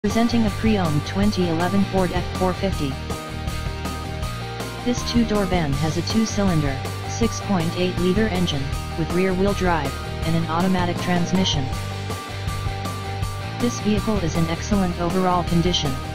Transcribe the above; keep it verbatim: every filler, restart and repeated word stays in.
Presenting a pre-owned twenty eleven Ford F four fifty. This two-door van has a two-cylinder, six point eight liter engine, with rear-wheel drive, and an automatic transmission. This vehicle is in excellent overall condition.